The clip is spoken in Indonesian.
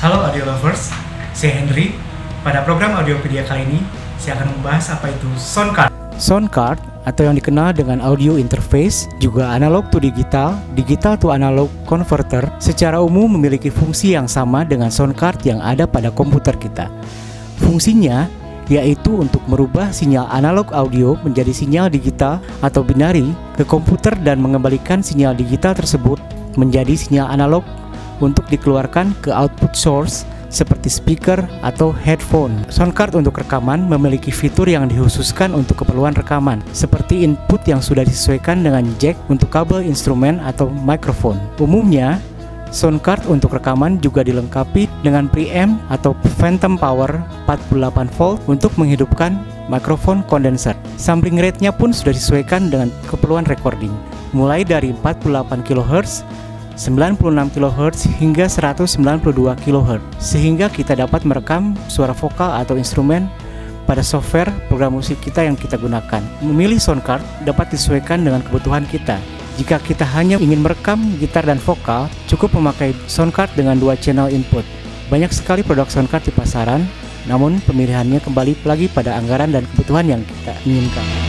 Halo audio lovers, saya Henry. Pada program Audiopedia kali ini, saya akan membahas apa itu sound card. Sound card atau yang dikenal dengan audio interface, juga analog to digital, digital to analog converter, secara umum memiliki fungsi yang sama dengan sound card yang ada pada komputer kita. Fungsinya yaitu untuk merubah sinyal analog audio menjadi sinyal digital atau binary ke komputer dan mengembalikan sinyal digital tersebut menjadi sinyal analog untuk dikeluarkan ke output source seperti speaker atau headphone. Sound card untuk rekaman memiliki fitur yang dikhususkan untuk keperluan rekaman, seperti input yang sudah disesuaikan dengan jack untuk kabel instrumen atau mikrofon. Umumnya, sound card untuk rekaman juga dilengkapi dengan preamp atau phantom power 48 volt untuk menghidupkan mikrofon kondenser. Sampling rate-nya pun sudah disesuaikan dengan keperluan recording, mulai dari 48 kHz, 96 kHz hingga 192 kHz, sehingga kita dapat merekam suara vokal atau instrumen pada software program musik kita yang kita gunakan. Memilih sound card dapat disesuaikan dengan kebutuhan kita. Jika kita hanya ingin merekam gitar dan vokal, cukup memakai sound card dengan 2 channel input. Banyak sekali produk sound card di pasaran, namun pemilihannya kembali lagi pada anggaran dan kebutuhan yang kita inginkan.